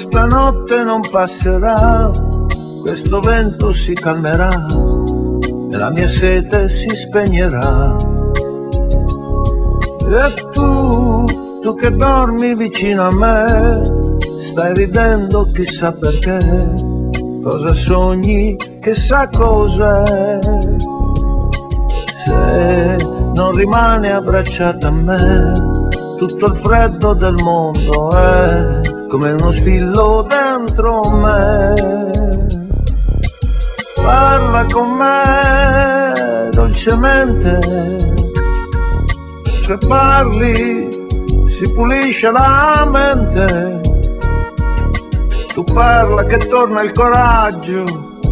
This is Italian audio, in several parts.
questa notte non passerà, questo vento si calmerà e la mia sete si spegnerà. E tu che dormi vicino a me, stai ridendo chissà perché, cosa sogni, chissà cos'è. Se non rimani abbracciata a me, tutto il freddo del mondo è come uno spillo dentro me. Parla con me dolcemente, se parli si pulisce la mente. Tu parla che torna il coraggio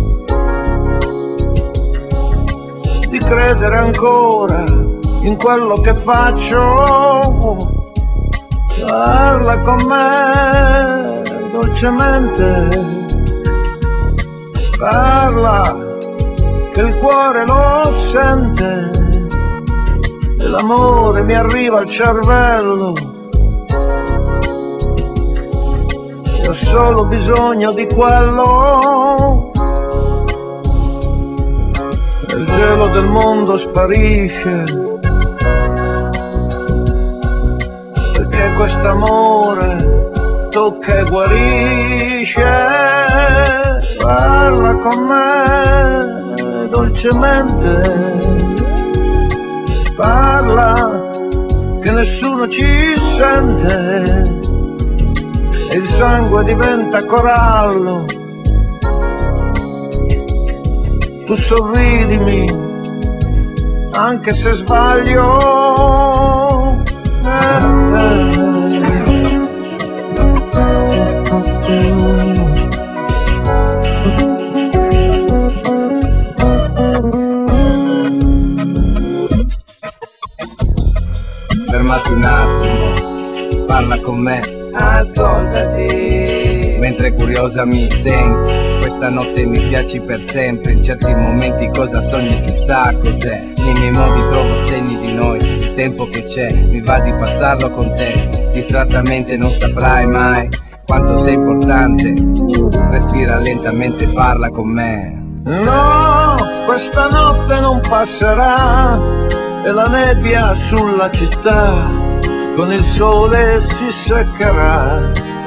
di credere ancora in quello che faccio. Parla con me dolcemente, parla che il cuore lo sente e l'amore mi arriva al cervello. Ho solo bisogno di quello, e il gelo del mondo sparisce, perché quest'amore tocca e guarisce. Parla con me dolcemente, parla che nessuno ci sente e il sangue diventa corallo. Tu sorridimi anche se sbaglio. Fermati un attimo, parla con me, ascoltati, mentre curiosa mi senti. Questa notte mi piaci per sempre, in certi momenti cosa sogni chissà cos'è. Nei miei modi trovo segni di noi, il tempo che c'è, mi va di passarlo con te. Distrattamente non saprai mai quanto sei importante, respira lentamente, parla con me. No, questa notte non passerà e la nebbia sulla città con il sole si seccherà.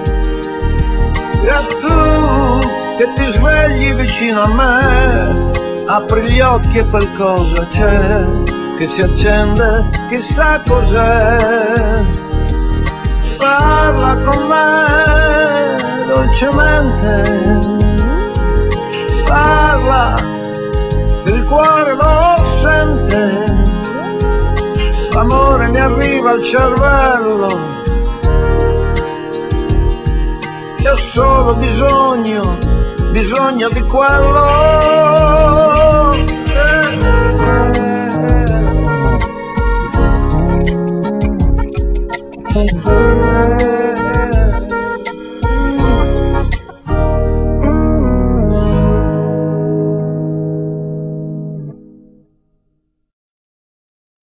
E tu che ti svegli vicino a me, apri gli occhi e qualcosa c'è che si accende, chissà cos'è. Parla con me dolcemente, parla che il cuore lo sente, l'amore mi arriva al cervello. Io ho solo bisogno di quello.